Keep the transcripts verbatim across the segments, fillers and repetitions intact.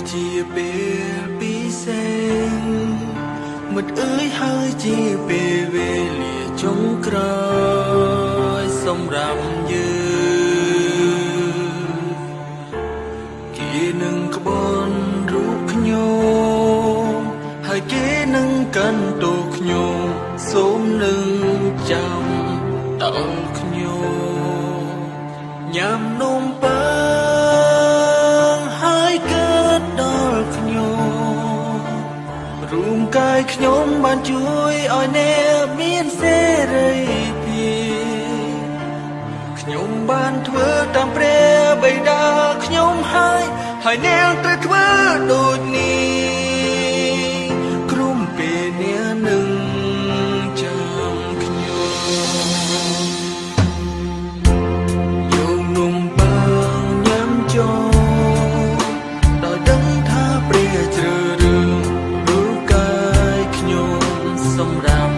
ជាពេលពិសេសមិត្តអើយហើយជាពេលវេលាចុងក្រោយសម្រាប់យើងគេនឹងក្បន់រូបខ្ញុំហើយគេនឹងកាន់តូខ្ញុំសូមនឹងចាំតើខ្ញុំញ៉ាំនំប៉័ងហើយកើតដល់ខ្ញុំរួមកាយខ្ញុំបានជួយឲ្យអ្នកមានសេរីភាពខ្ញុំបានធ្វើតាមព្រះបិតាខ្ញុំហើយហើយអ្នកត្រូវធ្វើដូចនេះក្រុមពេលអ្នកនឹងចាំខ្ញុំយកនំប៉័ងញ៉ាំចូលដោយដឹងថាព្រះជ្រើសរើសរូបកាយខ្ញុំសម្រាប់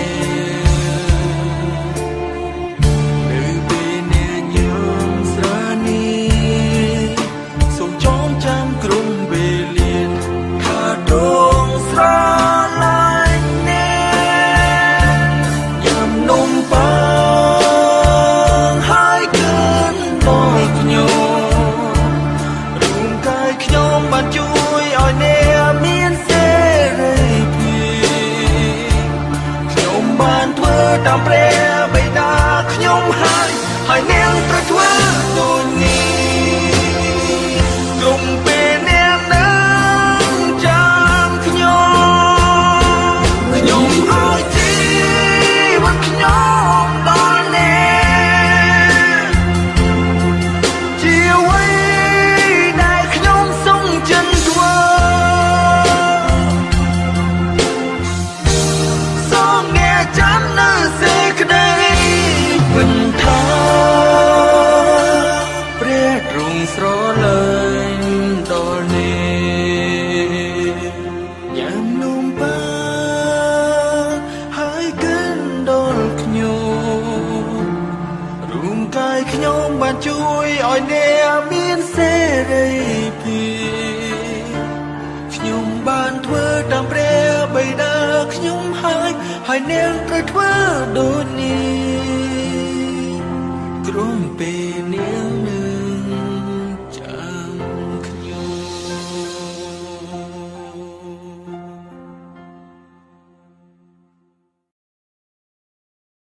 អ្នកនៅពេលអ្នកញ៉ាំស្រានេះសូមចងចាំក្រុមវេលាថាដងស្រឡាញ់អ្នកញ៉ាំនំប៉័ងហើយកើតដល់ខ្ញុំរួមកាយខ្ញុំបានជួយឲ្យអ្នកមានសេរីភាពខ្ញុំបានធ្វើតាមព្រះបិតាខ្ញុំហើយហើយអ្នកត្រូវធ្វើដូចនេះក្រុមពេលអ្នកនឹងចាំខ្ញុំខ្ញុំឲ្យជីវិតខ្ញុំដល់អ្នកជាអ្វីដែលខ្ញុំសុំចិនធ្វើសូមអ្នកចាំនៅសេចក្តីមិនថាព្រះទ្រង់ស្រឡាញ់ដល់អ្នកញ៉ាំនំប៉័ងហើយកាន់ដល់ខ្ញុំរួមកាយខ្ញុំបានជួយឲ្យអ្នកមានសេរីភាពខ្ញុំបានធ្វើតាមព្រះបិតាខ្ញុំហើយហើយអ្នកត្រូវធ្វើដូចនេះក្រុមពេលនេះ